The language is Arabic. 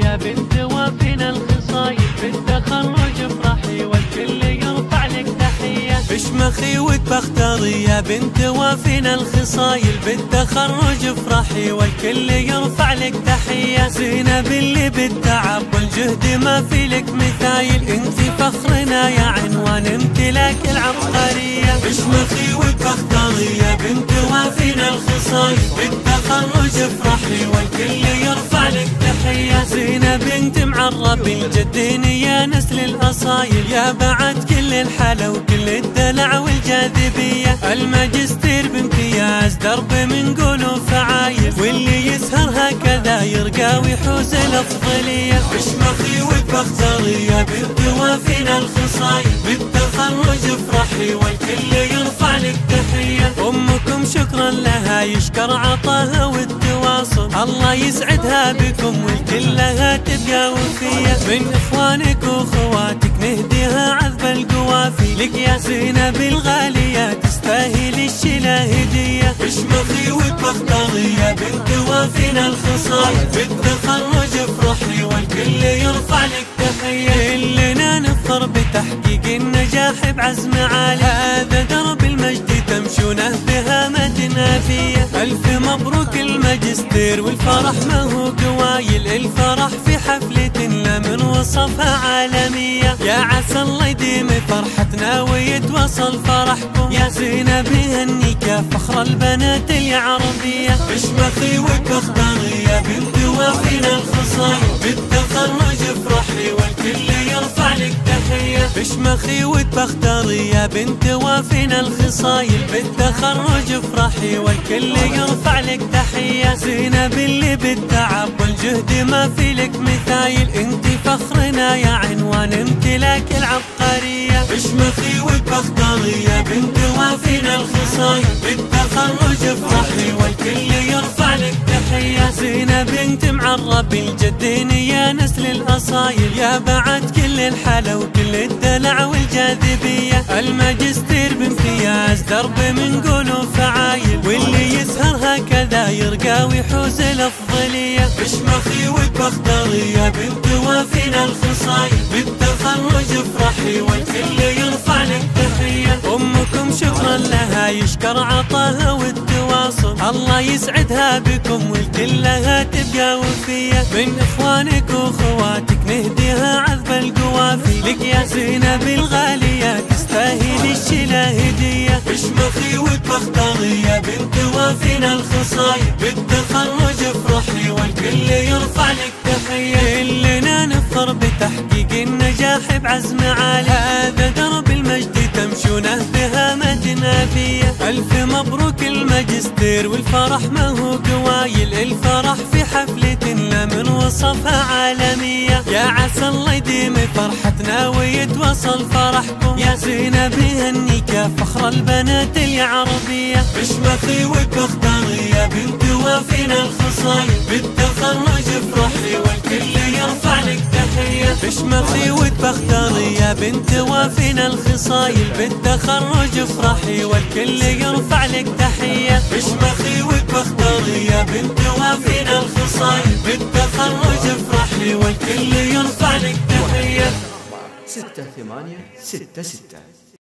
يا بنت وافينا الخصايل، بالتخرج افرحي والكل يرفع لك تحية. بشمخي وتبختري يا بنت وافينا الخصايل، بالتخرج افرحي والكل يرفع لك تحية. زينب اللي بالتعب والجهد ما في لك مثايل، انت فخرنا يا عنوان امتلاك العبقرية. بشمخي وتبختري يا بنت وافينا الخصايل، بالتخرج افرحي والكل يرفع لك تحية. زينب بنت معرب الجدين يا نسل الاصايل، يا بعد كل الحلا وكل الدلع والجاذبية. الماجستير بامتياز درب من قول وفعايل، واللي يسهر هكذا يرقى ويحوز الافضلية. بشمخي وتبختري يا بنت وافينا الخصايل، بالتخرج افرحي والكل يرفع لك تحية. امكم شكرا لها يشكر عطاها والتواصل، الله يسعدها بكم والكل لها تبقى وفية. من اخوانك واخواتك نهديها عذب القوافي، لك يا زينب الغالية تستاهل الشلا هدية. بشمخي وتبختري يا بنت وافينا الخصايل، بالتخرج افرحي والكل يرفع لك تحية. كلنا نفخر بتحقيق النجاح بعزم عالي، هذا درب المجد تمشونه بهامة نافية. ألف مبروك الماجستير والفرح ما هو قوايل، الفرح في حفلة لا من وصفها عالمية. يا عسى الله يديم فرحتنا ويتوصل فرحكم، يا زينب يهنيك فخر البنات العربية. بشمخي وتبختري يا بنت وافينا الخصايل، بالتخرج افرحي والكل يرفع لك تحية. بشمخي وتبختري يا بنت وافينا الخصايل، بالتخرج افرحي والكل يرفع لك تحية. زينب اللي بالتعب والجهد ما في لك مثايل، انت فخرنا يا عنوان امتلاك العبقرية. بشمخي وتبختري يا بنت وافينا الخصايل، بالتخرج افرحي والكل يرفع لك تحية. زينب بنت معرب الجدين يا نسل الاصايل، يا بعد كل الحلا وكل الدلع والجاذبية. الماجستير بامتياز درب من قول وفعايل، واللي يسهر هكذا يرقى ويحوز الافضلية. بشمخي وتبختري يا بنت وافينا الخصايل، بالتخرج افرحي والكل يرفع لك تحية. امكم شكرا لها يشكر عطاها والتواصل، الله يسعدها بكم والكل لها تبقى وفية. من اخوانك واخواتك نهديها عذب القوافي، لك يا زينب الغالية تستاهل الشلا هدية. بشمخي وتبختري يا بنت وافينا الخصايل، بالتخرج افرحي والكل يرفع لك تحية. كلنا نفخر بتحقيق النجاح بعزم عالي، هذا درب المجد تمشونه بهامة نافية. ألف مبروك الماجستير والفرح ما هو قوايل، الفرح في حفلة لا من وصفها عالمية. يا عسى الله يديم فرحتنا ويتوصل فرحكم، يا زينب يهنيك فخر البنات العربية. بشمخي وتبختري يا بنت وافينا الخصايل، بالتخرج افرحي والكل يرفع لك تحية. بشمخي وتبختري يا بنت وافينا الخصايل، بالتخرج افرحي والكل يرفع لك تحية. بشمخي وتبختري يا بنت وافينا الخصايل، بالتخرج افرحي والكل يرفع لك تحية. 6 8 6 6